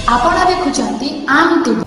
आपण देखुचंती आम टीवी।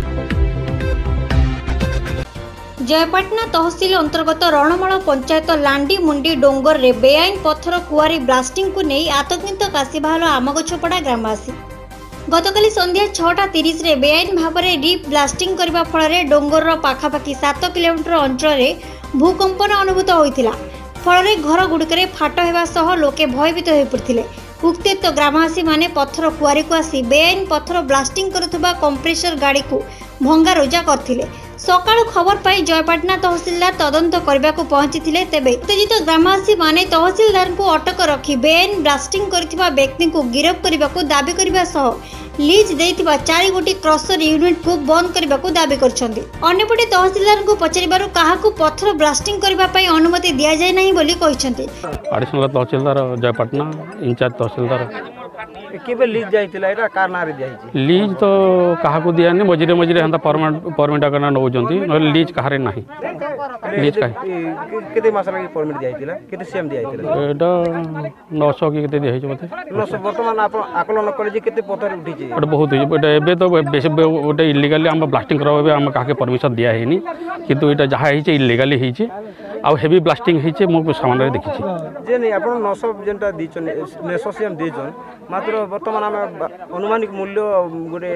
जयपाटना तहसील अंतर्गत रणमाल पंचायत लांडी मुंडी डोंगर रे बेआईन पत्थर कुआरी ब्लास्टिंग को नहीं आतंकित काशीबाहल आमगछपड़ा ग्रामवासी गतकाली संध्या 6:30 रे बेआईन भाव में रिप ब्लास्टिंग करने फल डोंगर पाखापाखि 7 किलोमीटर अंचल भूकंपन अनुभूत होता फल घर गुड़िक फाट होगा लोके भयभीत हो पड़ते। उक्तेक्त ग्रामवासी माने पत्थर कुआरी को आसी बेआईन पत्थर ब्लास्टिंग करुवा कंप्रेसर गाड़ी को भंगारुजा करथिले। सकाळु खबर पाई जयपाटना तहसीलदार तदंत करने को पहुंची तेबे उत्तेजित ग्रामवासी माने तहसीलदार को अटक रखी बेआईन ब्लास्टिंग करथिबा व्यक्ति को गिरफ्त करने को दाबी करने सह लीज देथिबा 4 गोटी क्रसर यूनिट को बंद करने को दाबी करछन्ती। अन्यपटे तहसीलदार को पचारिबारु काहाकू पत्थर ब्लास्टिंग करबा पई अनुमति दिया जाय नाही बोली कहिसन्ती। एडिशनल तहसीलदार जयपाटना इंचार्ज तहसीलदार केबे लीज जाइतिला एटा कार नारे जाइछि लीज तो काहाकू दिया नहीं मझिरे मझिरे हंता परमिट करना नउजंती न लीज काहारे नाही लीज काहे केते मास लागि परमिट दियाइतिला केते सीएम दियाइतिला एटा 900 की केते दिया हिछ मते 900 वर्तमान आपण आकलन करे जे केते पत्थर उठिछि एटा बहुत हिछ एटा एबे तो बेसी ओटे इलीगली हम ब्लास्टिंग करबे हम काके परमिशन दिया हेनी किंतु एटा जहा हिछ इलीगली हिछ आ हेवी ब्लास्टिंग हिछ मो सामान रे देखिछि जे नै आपण 900 जेंटा दिछन 900 सीएम दिछन मात्र वर्तमान आम अनुमानिक मूल्य गोटे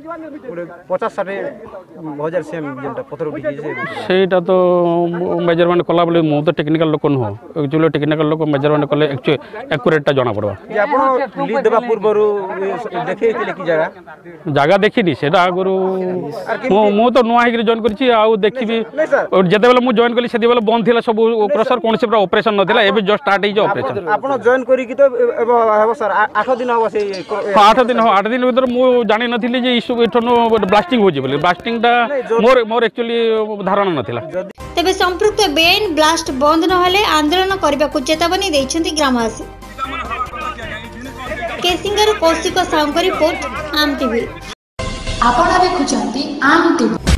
50-60 हजार सीएम जेंटा पत्थर उठिछि सेटा तो मेजरमेंट कला बोले मु तो टेक्निकल लोक नुह एक्चुअली टेक्निकल लोक मेजरमेंट कले एक्यूरेट जना पड़वा जे आपण लीज देबा पूर्वरु देखैतिले की जगह देखिनी सेटा आगुरु मु तो नुआ हिक जॉइन करछि आ देखिबी जते बेले मु जॉइन कली सेते बेले बंद थिला सब क्रसर कोनसे ऑपरेशन नथिला एबे जस्ट स्टार्ट हिज ऑपरेशन आपण जॉइन करी की तो हेबो सर 8 दिन हो से 8 दिन भीतर मु जानि नथिली जे इशू एठनो ब्लास्टिंग होछि बोले ब्लास्टिंग टा मोर एक्चुअली धारणा नथिला। तेबे संपृक्त बेआईन ब्लास्ट बंद न हेले आंदोलन करबा को चेतावनी दैछन्ती ग्रामवासी। केसिंगर कौशिक साउंड रिपोर्ट आम टीवी। आपण देखुचंती आम टीवी।